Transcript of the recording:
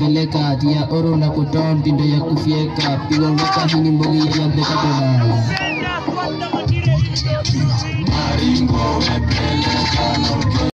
peleka tia oro na kuton tindo ya kufieka pigo ngaka hini mbogi ya deka tena Maringo